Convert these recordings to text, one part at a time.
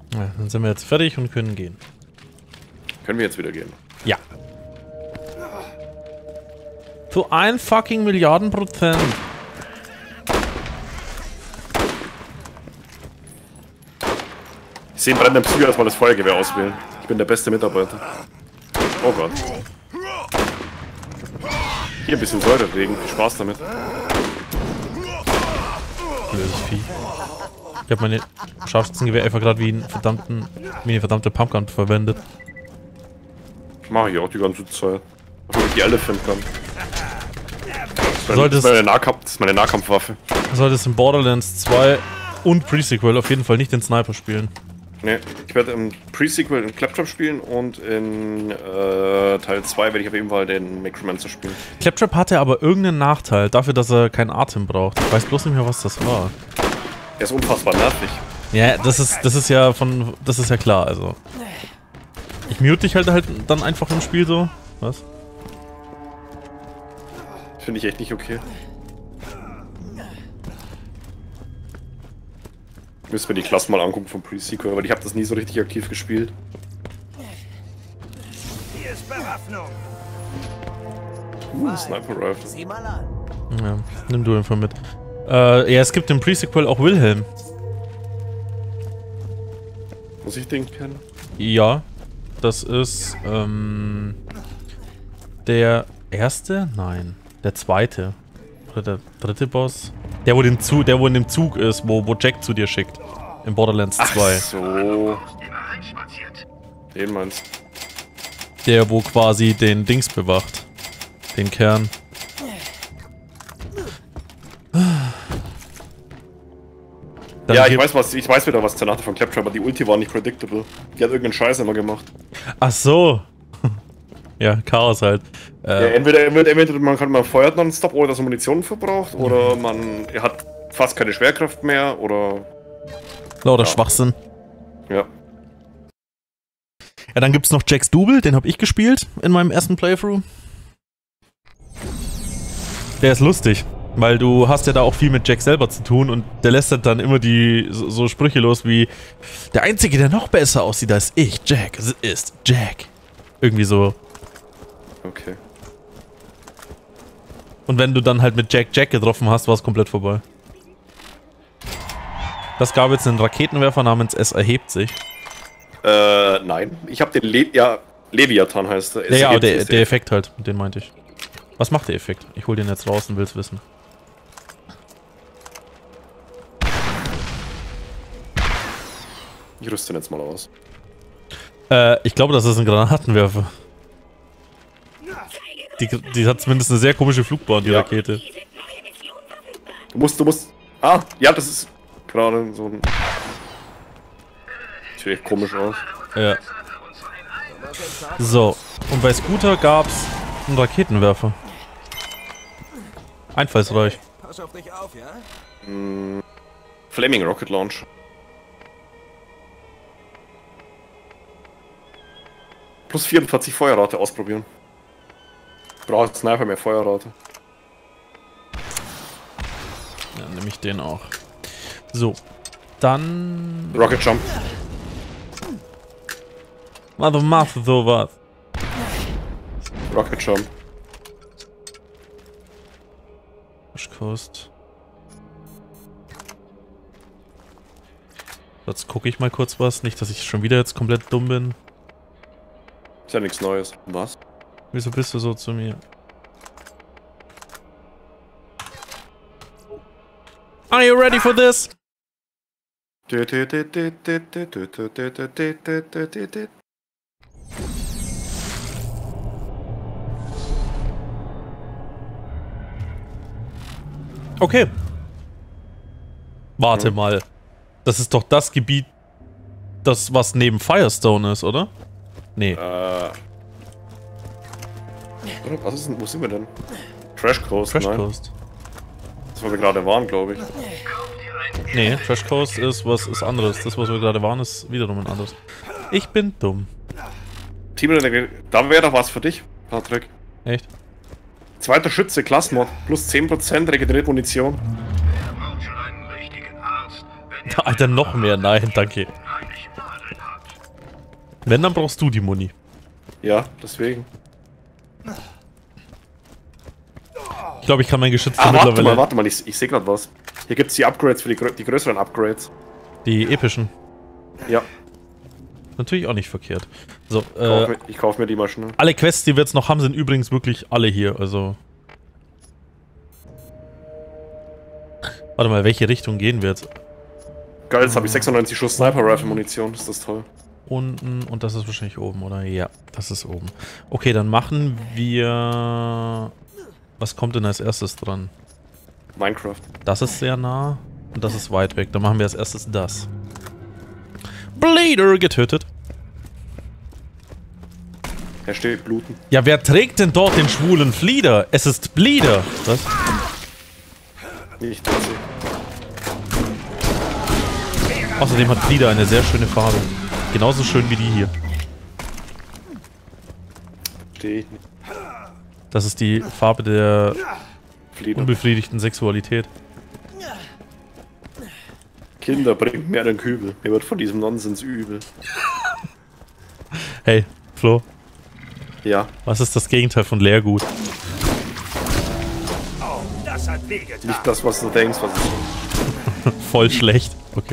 Ja, dann sind wir jetzt fertig und können gehen. Können wir jetzt wieder gehen? Ja. Zu 1 fucking Milliarden%. Ich sehe einen brennenden Psycho erstmal das Feuergewehr auswählen. Ich bin der beste Mitarbeiter. Oh Gott. Hier ein bisschen Säureregen. Viel Spaß damit. Blödes Vieh. Ich habe meine Scharfschützengewehr einfach gerade wie eine verdammte Pumpgun verwendet. Mache ich auch die ganze Zeit. Obwohl ich die Elephant kann. Das ist meine Nahkampfwaffe. Du solltest in Borderlands 2 und Pre-Sequel auf jeden Fall nicht den Sniper spielen. Ne, ich werde im Pre-Sequel in Claptrap spielen und in Teil 2 werde ich auf jeden Fall den Necromancer spielen. Claptrap hatte aber irgendeinen Nachteil dafür, dass er keinen Atem braucht. Ich weiß bloß nicht mehr, was das war. Er ist unfassbar nervig. Ja, das ist ja klar, also. Ich mute dich halt dann einfach im Spiel so. Was? Finde ich echt nicht okay. Müssen wir die Klasse mal angucken vom Pre-Sequel, weil ich habe das nie so richtig aktiv gespielt. Hier ist Bewaffnung. Sniper Rifle. Sieh mal an. Ja, nimm du einfach mit. Ja, es gibt im Pre-Sequel auch Wilhelm. Muss ich den kennen? Ja, das ist, der erste? Nein, der zweite. Oder der dritte Boss? Der, wo in dem Zug ist, wo Jack zu dir schickt. In Borderlands 2. Ach so. Den meinst du? Der, wo quasi den Dings bewacht. Den Kern. Dann Ja, ich weiß wieder, was der Nacht von Claptrap, aber die Ulti war nicht predictable. Die hat irgendeinen Scheiß immer gemacht. Ach so. Ja, Chaos halt. Ja, entweder man feuert nonstop, ohne dass man Munition verbraucht, oder er hat fast keine Schwerkraft mehr, oder... Lauter Schwachsinn. Ja. Ja, dann gibt's noch Jacks Double, den habe ich gespielt in meinem ersten Playthrough. Der ist lustig, weil du hast ja da auch viel mit Jack selber zu tun und der lässt dann immer so Sprüche los wie: Der Einzige, der noch besser aussieht als ich, Jack, ist Jack. Irgendwie so. Okay. Und wenn du dann halt mit Jack getroffen hast, war es komplett vorbei. Das gab jetzt einen Raketenwerfer namens Es erhebt sich. Nein. Ich habe den Leviathan heißt er. Ja, der Effekt halt, den meinte ich. Was macht der Effekt? Ich hol den jetzt raus und will's wissen. Ich rüste den jetzt mal aus. Ich glaube, das ist ein Granatenwerfer. Die hat zumindest eine sehr komische Flugbahn, die Rakete. Du musst... Ah, ja, das ist gerade so ein... Sieht echt komisch aus. Ja. So, und bei Scooter gab's einen Raketenwerfer. Einfallsreich. Pass auf dich auf, ja? Flaming Rocket Launch. Plus 44 Feuerrate ausprobieren. Braucht Sniper mehr Feuerrate. Ja, dann nehme ich den auch. So, dann... Rocket Jump. Du machst sowas. Rocket Jump. West Coast. Jetzt gucke ich mal kurz was. Nicht, dass ich schon wieder jetzt komplett dumm bin. Ist ja nichts Neues. Was? Wieso bist du so zu mir? Are you ready for this? Okay. Warte mal. Das ist doch das Gebiet, was neben Firestone ist, oder? Nee. Was ist denn, wo sind wir denn? Trash Coast, Trash nein. Coast. Das, wo wir gerade waren, glaube ich. Nee, Trash Coast ist was anderes. Das, was wir gerade waren, ist wiederum ein anderes. Ich bin dumm. Team, da wäre doch was für dich, Patrick. Echt? Zweiter Schütze, Klassenmod, plus 10% regeneriert Munition. Alter, noch mehr. Nein, danke. Wenn, dann brauchst du die Muni. Ja, deswegen. Ich glaube, ich kann mein Geschütz warte mal, ich sehe gerade was. Hier gibt es die Upgrades für die größeren Upgrades. Die epischen. Ja. Natürlich auch nicht verkehrt. So, ich kauf mir die mal schnell. alle Quests, die wir jetzt noch haben, sind übrigens wirklich alle hier, also... Warte mal, welche Richtung gehen wir jetzt? Geil, jetzt habe ich 96 Schuss Sniper-Rifle-Munition, ist das toll. Unten und das ist wahrscheinlich oben, oder? Ja, das ist oben. Okay, dann machen wir... Was kommt denn als erstes dran? Minecraft. Das ist sehr nah und das ist weit weg. Dann machen wir als erstes das. Bleeder getötet. Er steht bluten. Ja, wer trägt denn dort den schwulen Flieder? Es ist Bleeder. Was? Nicht das hier. Außerdem hat Bleeder eine sehr schöne Farbe. Genauso schön wie die hier. Stehe ich nicht. Das ist die Farbe der Flieder. unbefriedigten Sexualität. Kinder, bringt mir einen Kübel. Mir wird von diesem Nonsens übel. Hey, Flo, Ja, was ist das Gegenteil von Leergut? Oh, das hat wehgetan. nicht das, was du denkst, was ich... Voll schlecht. Okay.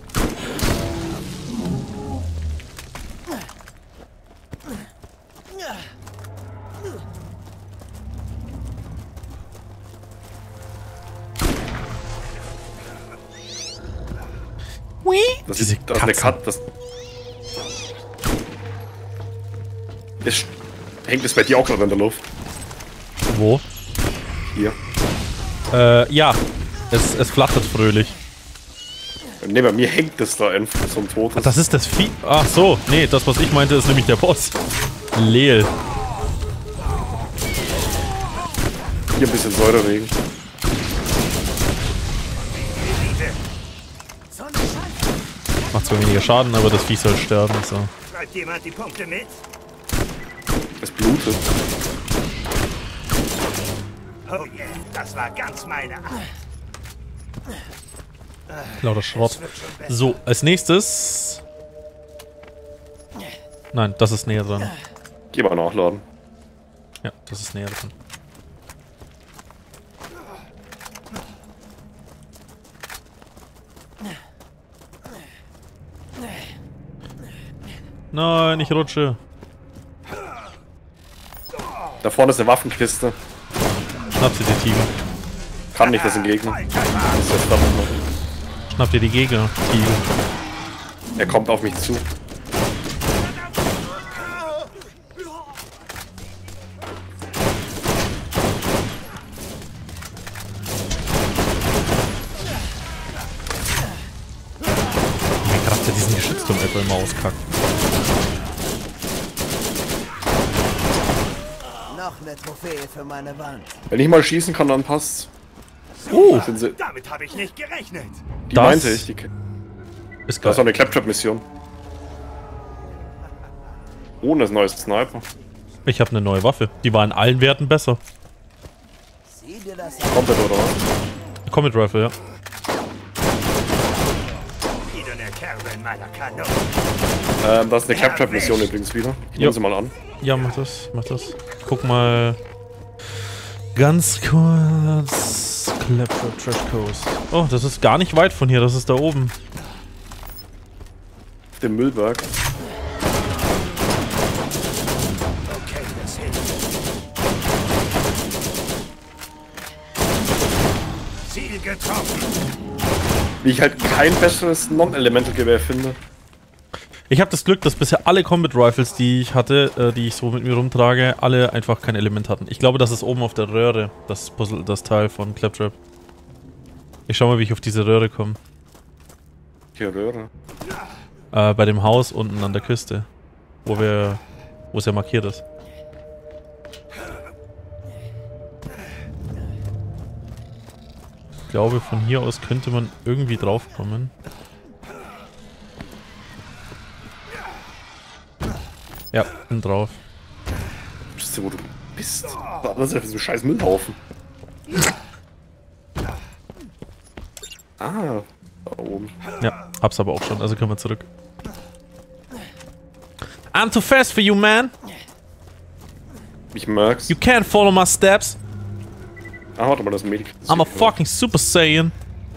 Das Diese ist eine Katze. Cut. Hängt es bei dir auch gerade in der Luft? Wo? Hier. Ja. Es flattert fröhlich. Ne, bei mir hängt es da einfach so ein totes. Ach, das ist das Vieh. Ach so. Nee, das, was ich meinte, ist nämlich der Boss. Leel. Hier ein bisschen Säureregen. Macht zwar weniger Schaden, aber das Vieh soll sterben. So. Schreibt jemand die Punkte mit? Es blutet. Oh yeah, das war ganz meine Art. Lauter Schrott. So, als nächstes... Nein, das ist näher dran. Geh mal nachladen. Ja, das ist näher dran. Nein, ich rutsche. Da vorne ist eine Waffenkiste. Schnapp dir die Tiger. Kann nicht, das sind Gegner. Das ist der Stadtnummer. Schnapp dir die Gegner, Tiger. Er kommt auf mich zu. Mein Charakter diesen Geschützturm etwa immer auskackt. Noch eine Trophäe für meine Wand. Wenn ich mal schießen kann, dann passt's. Sind sie, Damit habe ich nicht gerechnet. die Das meinte ich. Ist Das ist geil. auch eine Claptrap-Mission. Ohne das neue Sniper. Ich habe eine neue Waffe. Die war in allen Werten besser. Sieh dir das an. Komplett oder was? Comet Rifle, ja. Wieder eine Kerbe in meiner Kanone. Das ist eine Claptrap-Mission übrigens wieder. Ich nehme sie mal an. Ja, mach das, mach das. Guck mal. Ganz kurz. Claptrap Trash Coast. Oh, das ist gar nicht weit von hier, das ist da oben. Auf dem Müllberg. Okay, das hilft. Ziel getroffen. Wie ich halt kein besseres Non-Elemental-Gewehr finde. Ich habe das Glück, dass bisher alle Combat Rifles, die ich hatte, die ich so mit mir rumtrage, alle einfach kein Element hatten. Ich glaube, das ist oben auf der Röhre, das Puzzle, das Teil von Claptrap. Ich schau mal, wie ich auf diese Röhre komme. Hier, Röhre. Bei dem Haus unten an der Küste. Wo es ja markiert ist. Ich glaube, von hier aus könnte man irgendwie draufkommen. Ja, bin drauf. Wisst ihr, wo du bist? Was ist das für so ein scheiß Müllhaufen? Ah, da oben. Ja, hab's aber auch schon, also können wir zurück. I'm too fast for you, man. Ich merk's. You can't follow my steps. Ah, warte mal, das Medic. I'm a fucking Super Saiyan.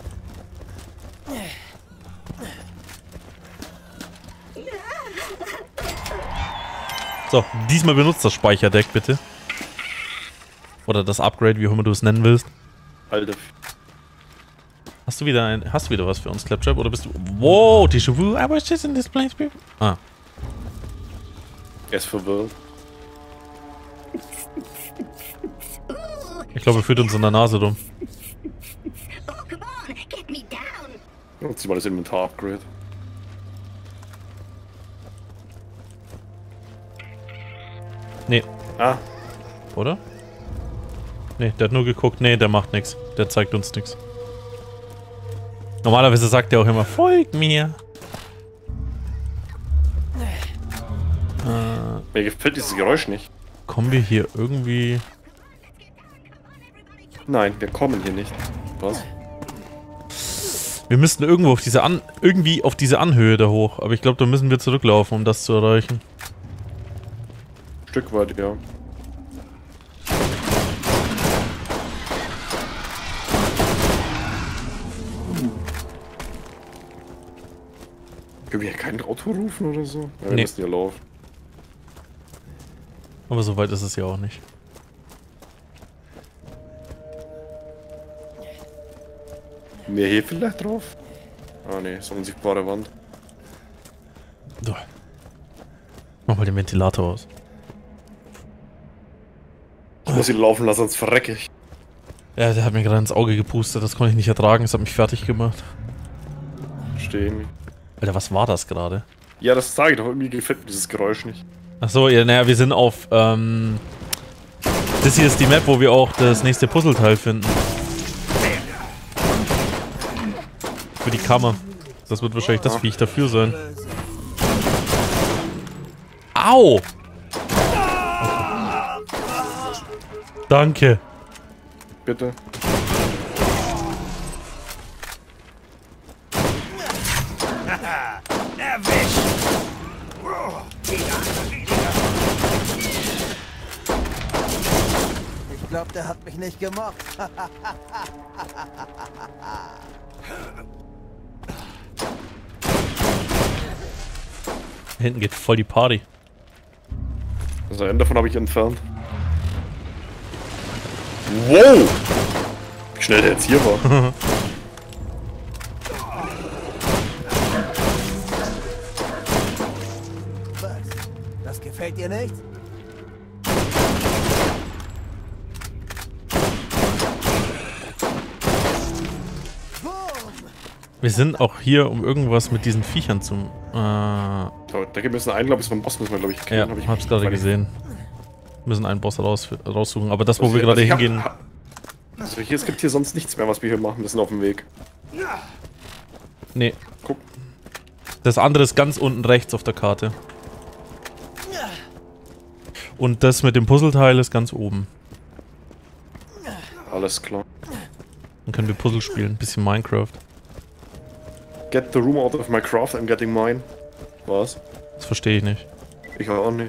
So, diesmal benutzt das Speicherdeck bitte. Oder das Upgrade, wie auch immer du es nennen willst. Alter. Hast du wieder was für uns, Claptrap? Oder bist du... Wow, Déjà-vu, I was just in this place before. Ah. Er ist verwirrt. Ich glaube, er führt uns in der Nase rum. Oh, come on, get me down. Nutzt mal das Inventar-Upgrade. Nee, Ah, oder? Nee, der hat nur geguckt. Nee, der macht nichts. Der zeigt uns nichts. Normalerweise sagt er auch immer, folgt mir. mir gefällt dieses Geräusch nicht. Kommen wir hier irgendwie... Nein, wir kommen hier nicht. Was? Wir müssten irgendwo auf diese irgendwie auf diese Anhöhe da hoch. Aber ich glaube, da müssen wir zurücklaufen, um das zu erreichen. Ein Stück weit, ja. Können wir hier kein Auto rufen oder so? Ja, wir Nee. müssen hier laufen. Aber so weit ist es ja auch nicht. Mehr hier vielleicht drauf? Ah ne, so eine unsichtbare Wand. So. Mach mal den Ventilator aus. Ich muss ihn laufen lassen, sonst verrecke ich. Ja, der hat mir gerade ins Auge gepustet. Das konnte ich nicht ertragen. Das hat mich fertig gemacht. Stehen. Alter, was war das gerade? Ja, das sage ich doch. Irgendwie gefällt mir dieses Geräusch nicht. Achso, ja, naja, wir sind auf, das hier ist die Map, wo wir auch das nächste Puzzleteil finden. Für die Kammer. Das wird wahrscheinlich das Viech dafür sein. Au! Danke. Bitte. Erwischt! Ich glaube, der hat mich nicht gemocht. Hinten geht voll die Party. Das Ende davon habe ich entfernt. Wow! Wie schnell der jetzt hier war. Was? Das gefällt dir nicht? Boom! Wir sind auch hier, um irgendwas mit diesen Viechern zu... So, da gibt es einen Einlauf, bis vom Boss müssen wir, glaube ich, ja, kennen. hab's gerade gesehen. Wir müssen einen Boss raussuchen, aber das, wo wir gerade hingehen... Also hier, es gibt hier sonst nichts mehr, was wir hier machen. Wir sind auf dem Weg. Nee. Guck. Das andere ist ganz unten rechts auf der Karte. Und das mit dem Puzzleteil ist ganz oben. Alles klar. Dann können wir Puzzle spielen, ein bisschen Minecraft. Get the room out of my craft, I'm getting mine. Was? Das verstehe ich nicht. Ich auch nicht.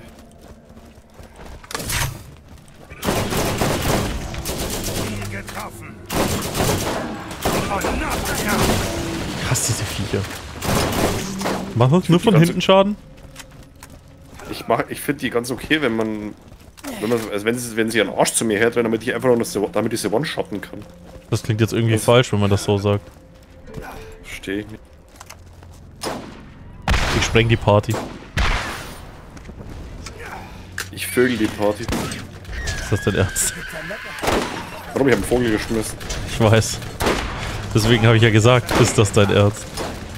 Getroffen. Und noch einer. Ich hasse diese Viecher. Macht das nur von die ganze- hinten Schaden? Ich finde die ganz okay, wenn man... Also wenn sie ihren Arsch zu mir herdrehen, damit ich einfach nur damit ich sie one-shotten kann. Das klingt jetzt irgendwie falsch, wenn man das so sagt. Verstehe ich nicht. Ich spreng die Party. Ich vögel die Party. Ist das dein Ernst? Warum? Ich habe einen Vogel geschmissen. Ich weiß. Deswegen habe ich ja gesagt, ist das dein Ernst?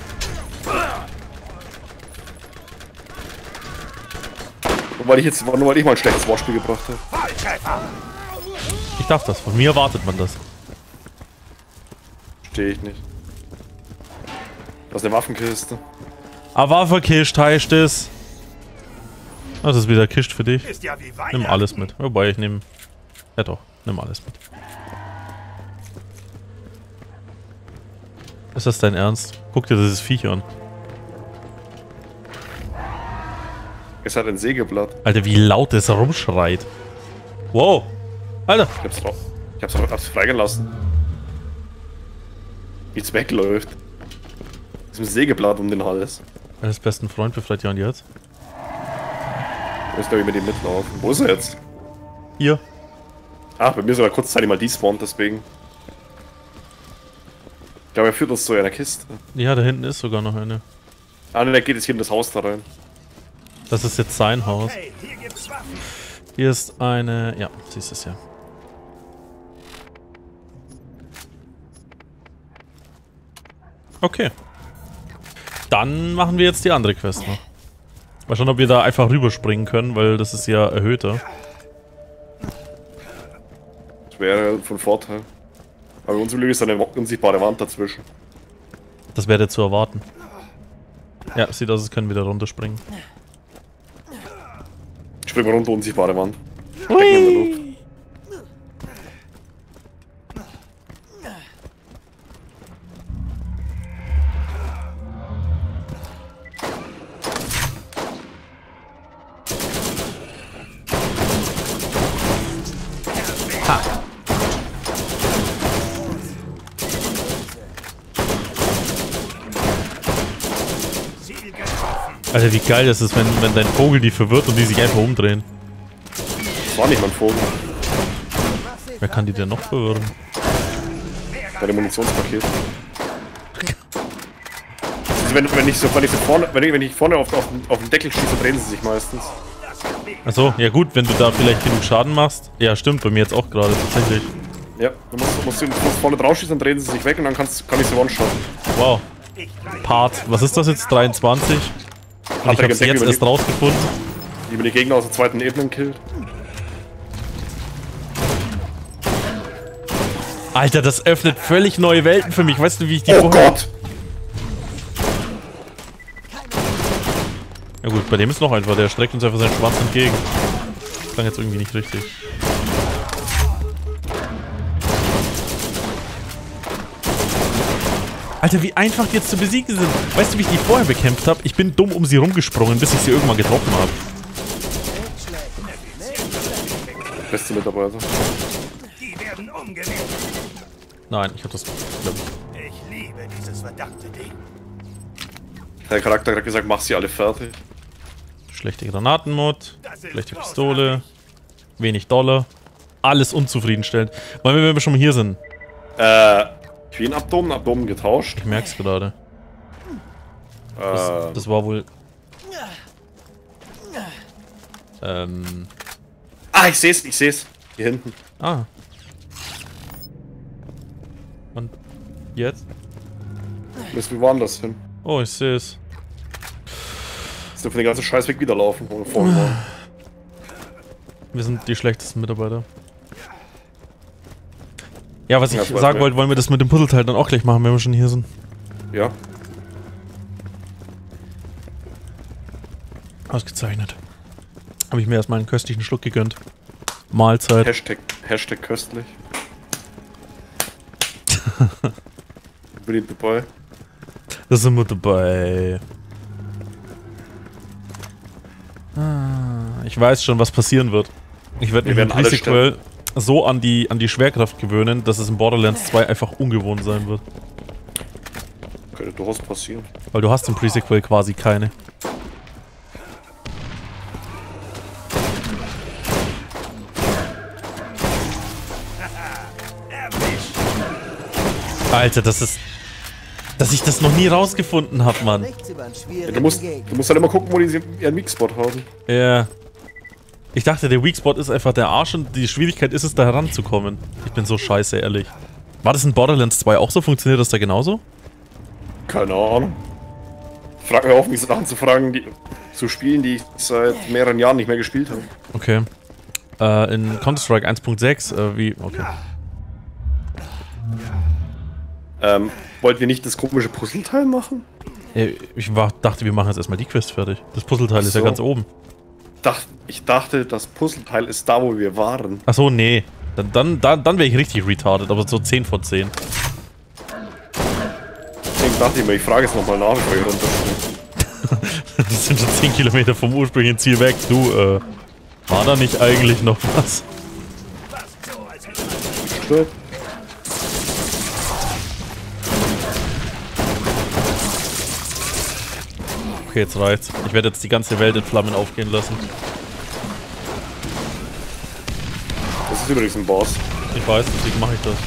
Nur weil ich mal ein schlechtes Wortspiel gebracht habe. Volltreffer. Ich darf das. Von mir erwartet man das. Verstehe ich nicht. Das ist eine Waffenkiste. A Waffe-Kist heißt es. Das ist wieder Kist für dich. Ist ja wie Weihnachten. Nimm alles mit. Wobei, ich nehme... Ja doch, nimm alles mit. Ist das dein Ernst? Guck dir dieses Viech an. Es hat ein Sägeblatt. Alter, wie laut es rumschreit. Wow. Alter. Ich hab's freigelassen. Wie es wegläuft. Mit einem Sägeblatt um den Hals. Meines besten Freund befreit ja und jetzt. Ich muss glaube ich mit ihm mitlaufen. Wo ist er jetzt? Hier. Ah, bei mir ist er kurzzeitig mal despawnt, deswegen. Ich glaube, er führt uns zu einer Kiste. Ja, da hinten ist sogar noch eine. Ah, ne, der geht jetzt hier in das Haus da rein. Das ist jetzt sein Haus. Hey, hier gibt's Waffen. Hier ist eine... Ja, siehst du es ja. Okay. Dann machen wir jetzt die andere Quest noch. Mal schauen, ob wir da einfach rüberspringen können, weil das ist ja erhöhter. Das wäre von Vorteil. Aber uns ist eine unsichtbare Wand dazwischen. Das wäre zu erwarten. Ja, sieht aus, als können wir da runterspringen. Springen wir runter, unsichtbare Wand. Stecken in der Luft. Ziel getroffen. Alter, wie geil das ist, wenn dein Vogel die verwirrt und die sich einfach umdrehen. Das war nicht mein Vogel. Wer kann die denn noch verwirren? Bei dem Munitionspaket. Also wenn ich vorne auf den Deckel schieße, drehen sie sich meistens. Achso, ja gut, wenn du da vielleicht genug Schaden machst. Ja, stimmt, bei mir jetzt auch gerade, tatsächlich. Ja, du musst vorne drauf schießen, dann drehen sie sich weg und dann kann ich sie one-shotten. Wow. Part, was ist das jetzt? 23? Und ich hab's jetzt erst rausgefunden. Die mir die Gegner aus der zweiten Ebene killt. Alter, das öffnet völlig neue Welten für mich. Weißt du, wie ich die Oh Gott! Ja gut, bei dem ist noch einfach. Der streckt uns einfach seinen Schwanz entgegen. Das klang jetzt irgendwie nicht richtig. Alter, wie einfach die jetzt zu besiegen sind. Weißt du, wie ich die vorher bekämpft habe? Ich bin dumm um sie rumgesprungen, bis ich sie irgendwann getroffen habe. Beste Mitarbeiter. Die werden umgenietet. Nein, ich hab das, glaub ich. Ich liebe dieses verdammte Ding. Der Charakter hat gesagt, mach sie alle fertig. Schlechte Granatenmod, schlechte Pistole, wenig Dollar. Alles unzufriedenstellend. Weil wenn wir schon mal hier sind. Abdomen getauscht. Ich merk's gerade. Das war wohl... Ah, ich seh's. Hier hinten. Ah. Und jetzt? Müssen wir woanders hin. Oh, ich sehe es. Jetzt dürfen wir den ganzen Scheiß weg wieder laufen, wo wir vorne waren. Wir sind die schlechtesten Mitarbeiter. Ja, was ich Ja, sagen wollte, wollen wir das mit dem Puzzleteil dann auch gleich machen, wenn wir schon hier sind. Ja. Ausgezeichnet. Habe ich mir erstmal einen köstlichen Schluck gegönnt. Mahlzeit. Hashtag köstlich. Bin ich dabei. Da sind wir dabei. Ich weiß schon, was passieren wird. Ich werde mich mit Pre-Sequel so an die Schwerkraft gewöhnen, dass es in Borderlands 2 einfach ungewohnt sein wird. Könnte durchaus passieren. Weil du hast im Pre-Sequel quasi keine. Alter, das ist... Dass ich das noch nie rausgefunden habe, Mann. Ja, du musst halt immer gucken, wo die ihren Weakspot haben. Ja. Ich dachte, der Weakspot ist einfach der Arsch und die Schwierigkeit ist es, da heranzukommen. Ich bin so scheiße, ehrlich. War das in Borderlands 2 auch so? Funktioniert das da genauso? Keine Ahnung. Frag mir auf, mich Sachen zu fragen, zu spielen, die ich seit mehreren Jahren nicht mehr gespielt habe. Okay. In Counter-Strike 1.6, wie... Okay. Wollten wir nicht das komische Puzzleteil machen? Ich dachte, wir machen jetzt erstmal die Quest fertig. Das Puzzleteil ist ja ganz oben. Ich dachte, das Puzzleteil ist da, wo wir waren. Achso, nee. Dann wäre ich richtig retarded, aber so 10 von 10. Deswegen dachte ich mir, ich frage es nochmal nach, bevor ich runterspringe. Die sind schon 10 Kilometer vom ursprünglichen Ziel weg. Du, war da nicht eigentlich noch was? Stirb. Okay, jetzt reicht's. Ich werde jetzt die ganze Welt in Flammen aufgehen lassen. Das ist übrigens ein Boss. Ich weiß, deswegen mache ich das.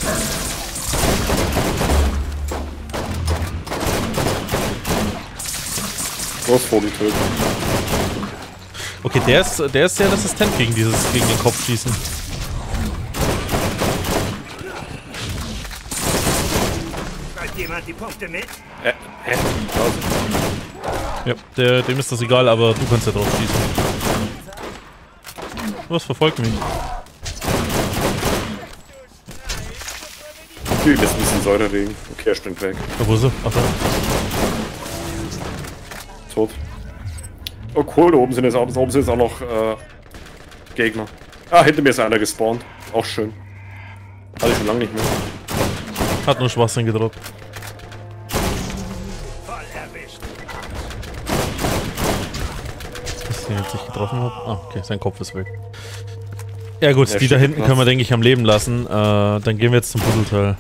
Großvogel töten. Okay, der ist sehr resistent gegen den Kopfschießen. Schreibt jemand die Punkte mit? Hä? Ja, dem ist das egal, aber du kannst ja drauf schießen. Was verfolgt mich? Du bist ein bisschen Säureregen. Okay, er springt weg. Wo ist er? Ach da. Tot. Oh cool, da oben sind jetzt auch noch Gegner. Ah, hinter mir ist einer gespawnt. Auch schön. Hatte ich schon lange nicht mehr. Hat nur Schwachsinn gedroppt. Voll erwischt. Dass ich den jetzt nicht getroffen habe. Ah, okay, sein Kopf ist weg. Ja gut, Ja, die da hinten Platz. können wir, denke ich, am Leben lassen. Dann gehen wir jetzt zum Puzzleteil.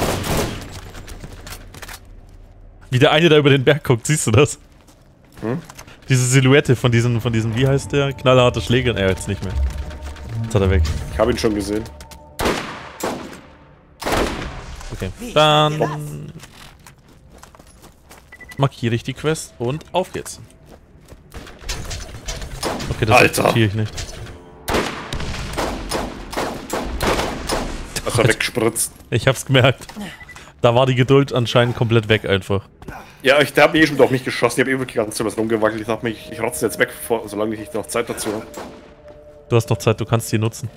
Wie der eine da über den Berg guckt, siehst du das? Hm? Diese Silhouette von diesem, wie heißt der? Knallharter Schläger. Jetzt nicht mehr. Jetzt hat er weg. Ich habe ihn schon gesehen. Okay. Dann markiere ich die Quest und auf geht's. Okay, das Alter. akzeptiere ich nicht. Das hat weggespritzt. Ich hab's gemerkt. Da war die Geduld anscheinend komplett weg einfach. Ja, der hat mich schon auf mich geschossen. Ich habe wirklich ganz was rumgewackelt. Ich dachte mir, ich rotze jetzt weg, solange ich noch Zeit dazu habe. Du hast noch Zeit, du kannst die nutzen.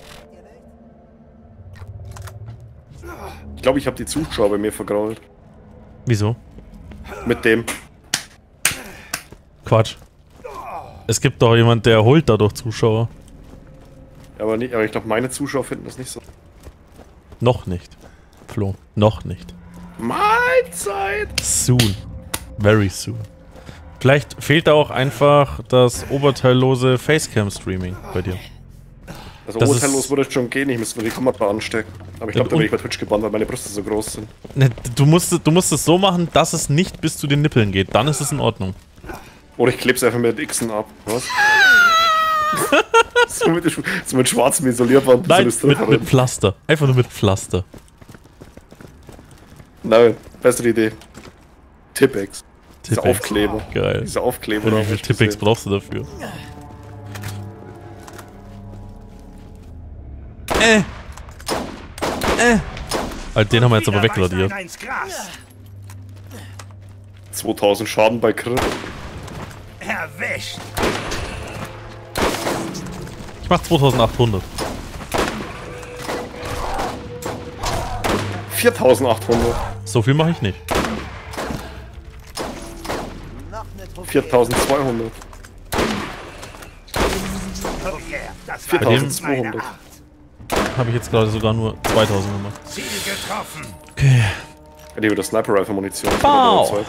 Ich glaube, ich habe die Zuschauer bei mir vergrault. Wieso? Mit dem. Quatsch. Es gibt doch jemand, der holt dadurch Zuschauer. Aber ich glaube, meine Zuschauer finden das nicht so. Noch nicht. Flo, noch nicht. Mahlzeit! Soon. Very soon. Vielleicht fehlt da auch einfach das oberteillose Facecam-Streaming bei dir. Also Das urteillos ist- würde es schon gehen, ich müsste mir die Kamera anstecken. Aber ich glaube, da bin ich bei Twitch gebannt, weil meine Brüste so groß sind. Ne, du musst es so machen, dass es nicht bis zu den Nippeln geht. Dann ist es in Ordnung. Oder ich klebe es einfach mit Xen ab. Was? so mit schwarzem Isolierband. Nein, so eine mit Pflaster. Einfach nur mit Pflaster. Nein, bessere Idee. Tippex. Dieser Tippex. Aufkleber. Geil. Dieser Aufkleber. Wie da hab viel ich Tippex gesehen. brauchst du dafür? Alter, den haben wir jetzt aber Wieder weist wegradiert. einer ins Gras. 2000 Schaden bei Crit. Erwischt. Ich mach 2800. 4800. So viel mache ich nicht. Noch eine Trophäe. 4200. Oh yeah, das war 4200. meine Art. Habe ich jetzt gerade sogar nur 2000 gemacht. Ziel getroffen. Okay. Ich liebe das Sniper Rifle Munition. Wow.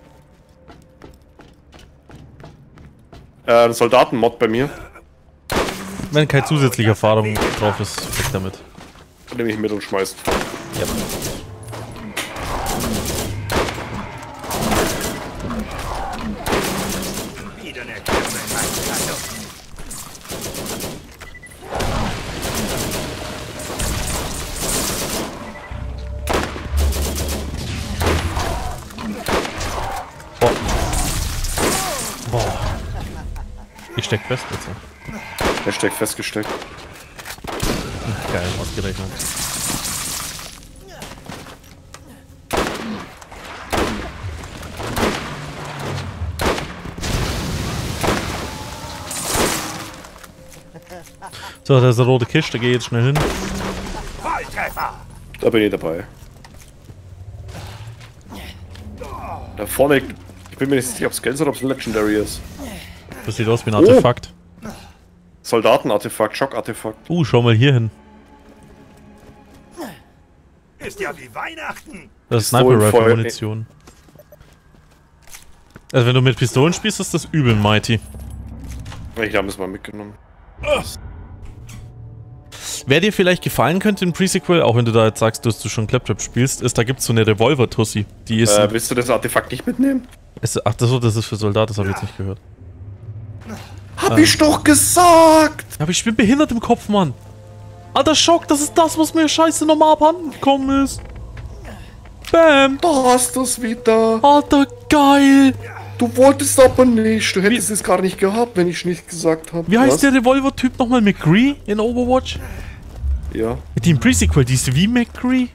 Soldaten-Mod bei mir. Wenn kein zusätzlicher Erfahrung drauf ist, weg damit. Nehme ich mit und schmeiß. Ja. Wieder eine Kerbe in meinem Kanon. Boah. Ich steck fest jetzt. Hashtag festgesteckt. Geil, ausgerechnet. So, da ist eine rote Kiste, geh jetzt schnell hin. Volltreffer. Da bin ich dabei. Da vorne, ich bin mir nicht sicher, ob es Geld oder ob es ein Legendary ist. Das sieht aus wie ein Artefakt. Soldatenartefakt, Schockartefakt. Schau mal hier hin. Ist ja wie Weihnachten. Das ist Pistolen, Sniper Rifle Feuer- Munition. Also wenn du mit Pistolen spielst, ist das übel mighty. Ich habe es mal mitgenommen. Wer dir vielleicht gefallen könnte im Pre-Sequel, auch wenn du da jetzt sagst, dass du schon Claptrap spielst, ist, da gibt es so eine Revolver-Tussi. Die ist... willst du das Artefakt nicht mitnehmen? Ach, das ist für Soldaten, das habe ich jetzt nicht gehört. Hab ich doch gesagt! Aber ich bin behindert im Kopf, Mann. Alter, Schock, das ist das, was mir scheiße nochmal abhanden gekommen ist. Bam. Da hast du's wieder. Alter, geil. Du wolltest aber nicht. Du hättest es gar nicht gehabt, wenn ich nicht gesagt habe. Wie heißt der Revolver-Typ nochmal? McCree in Overwatch? Ja. Die im Pre-Sequel, die ist wie McCree.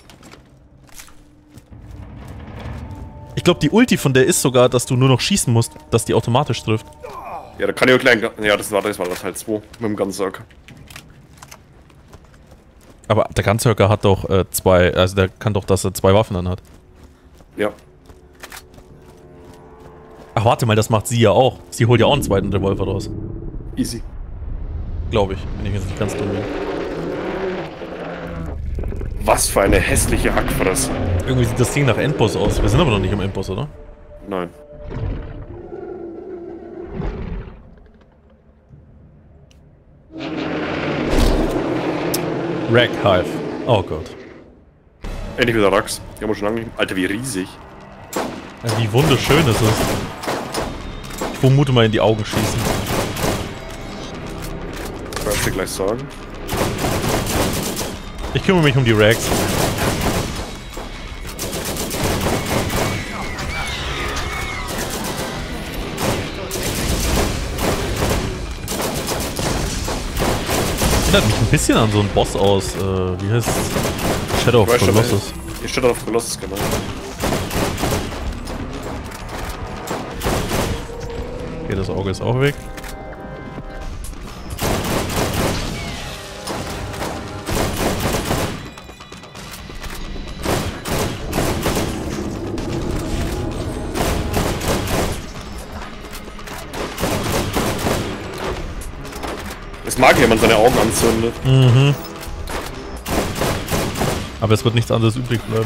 Ich glaube, die Ulti von der ist sogar, dass du nur noch schießen musst, dass die automatisch trifft. Ja, da kann ich auch gleich... Ja, das war Teil 2 mit dem Gunzerker. Aber der Gunzerker hat doch zwei, also der kann doch, dass er zwei Waffen anhat. Ja. Ach, warte mal, das macht sie ja auch. Sie holt ja auch einen zweiten Revolver raus. Easy. Glaube ich, wenn ich jetzt nicht ganz dumm bin. Was für eine hässliche Hackfresse. Irgendwie sieht das Ding nach Endboss aus. Wir sind aber noch nicht am Endboss, oder? Nein. Rack Hive. Oh Gott. Endlich wieder Rax. Die haben wir schon lange nicht... Alter, wie riesig. Ja, wie wunderschön es ist. Ich vermute mal in die Augen schießen. Kannst du dir gleich sagen. Ich kümmere mich um die Racks. Erinnert mich ein bisschen an so einen Boss aus, wie heißt es? Shadow of Colossus. Shadow of Colossus, genau. Okay, das Auge ist auch weg. Es mag jemand seine Augen anzündet. Mhm. Aber es wird nichts anderes übrig bleiben.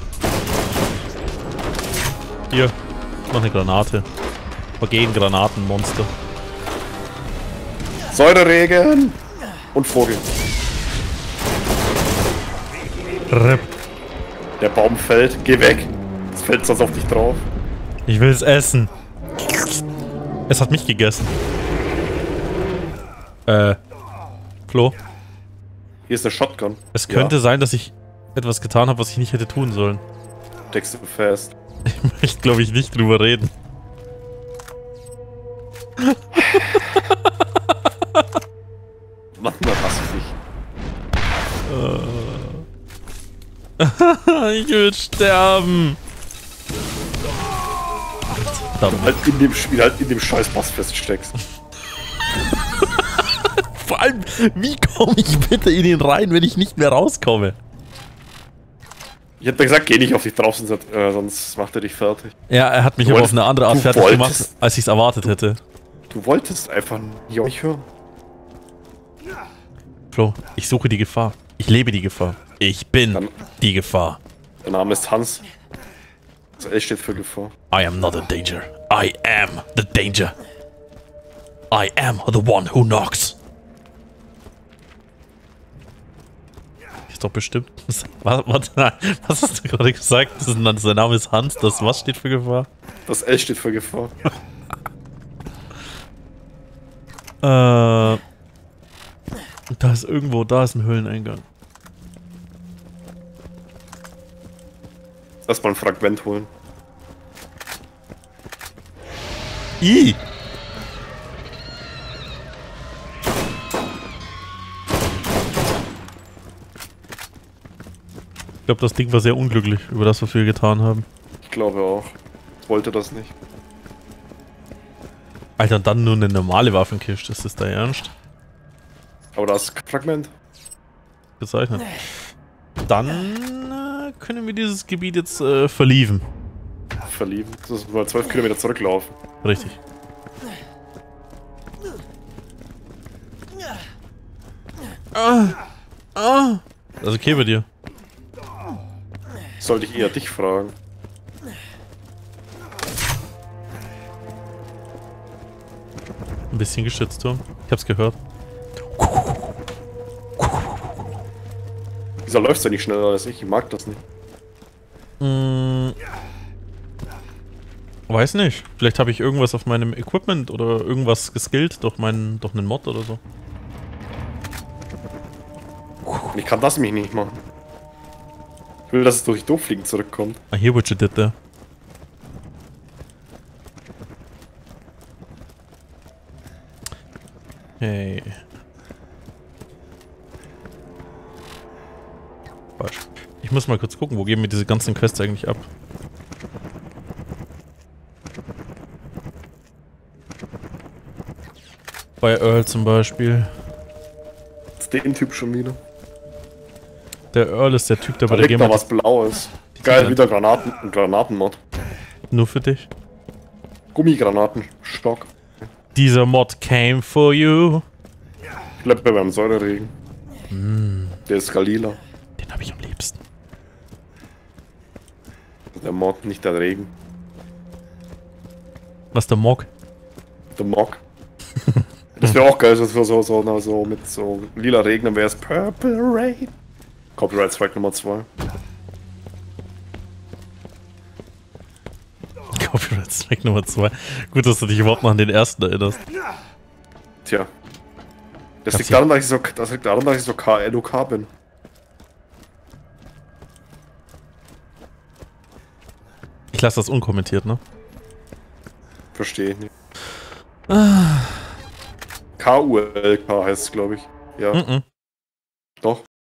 Hier, noch eine Granate. Vergehen Granatenmonster. Säureregen und Vogel. Rip. Der Baum fällt. Geh weg. Es fällt sonst auf dich drauf. Ich will es essen. Es hat mich gegessen. Flo? Hier ist eine Shotgun. Es könnte sein, dass ich etwas getan habe, was ich nicht hätte tun sollen. Steckst du fest. Ich möchte, glaube ich, nicht drüber reden. Mann, da hasse ich dich. Ich will sterben. Halt in dem Spiel, halt in dem Scheißpass feststeckst. Vor allem, wie komme ich bitte in ihn rein, wenn ich nicht mehr rauskomme? Ich hätte gesagt, geh nicht auf dich drauf, sonst macht er dich fertig. Ja, er hat mich aber auf eine andere Art fertig gemacht, als ich es erwartet hätte. Du wolltest einfach nicht hören. Flo, ich suche die Gefahr. Ich lebe die Gefahr. Ich bin die Gefahr. Der Name ist Hans. Das L steht für Gefahr. I am not a danger. I am the danger. I am the one who knocks. Ist doch bestimmt. Was hast du gerade gesagt? Sein Name ist Hans. Das was steht für Gefahr? Das L steht für Gefahr. Da ist irgendwo, da ist ein Höhleneingang. Erstmal ein Fragment holen. Ich glaube, das Ding war sehr unglücklich über das, was wir getan haben. Ich glaube auch. Ich wollte das nicht. Alter, dann nur eine normale Waffenkiste. Ist das dein Ernst? Aber da ist ein Fragment. Bezeichnet. Dann können wir dieses Gebiet jetzt verliefen. Verlieben. Das ist mal 12 Kilometer zurücklaufen. Richtig. Also okay bei dir. Sollte ich eher dich fragen. Ein bisschen Geschützturm. Ich hab's gehört. Wieso läuft's ja nicht schneller als ich? Ich mag das nicht. Weiß nicht. Vielleicht habe ich irgendwas auf meinem Equipment oder irgendwas geskillt durch einen Mod oder so. Ich kann das mich nicht machen. Ich will, dass es durch Dooffliegen zurückkommt. I hear what you did there. Hey. Falsch. Ich muss mal kurz gucken, wo geben wir diese ganzen Quests eigentlich ab? Bei Earl zum Beispiel. Ist den Typ schon wieder. Der Earl ist der Typ, der Da bei der liegt noch Gamer was Blaues. Geil, wieder Granatenmod. nur für dich. Gummigranatenstock. Dieser Mod came for you. Schleppe beim Säureregen. Der ist lila. Den habe ich am liebsten. Der Mod, nicht der Regen. Was, der Mog? Der Mod. Das wäre auch geil, so mit so lila Regen, dann wäre es Purple Rain. Copyright Strike Nummer 2. Copyright Strike Nummer 2. Gut, dass du dich überhaupt noch an den ersten erinnerst. Tja. Das liegt daran, dass ich so KLOK bin. Ich lasse das unkommentiert, ne? Verstehe ich nicht. KULK heißt es, glaube ich. Ja. Mhm. Doch.